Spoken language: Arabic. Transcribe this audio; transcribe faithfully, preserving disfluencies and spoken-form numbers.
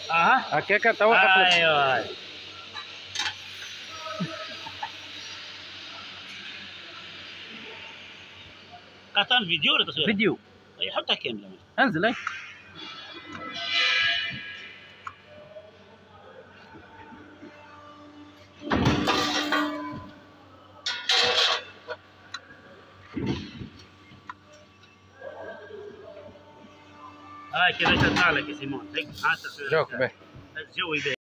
اها هكاك توا قفلت. ايوه قطعنا فيديو ولا تصوير؟ فيديو. اي حطها كامله. انزل اي. هاي كذا تطلع لك يا سيمون. هيك ها التصوير. جوك به. الجوي به.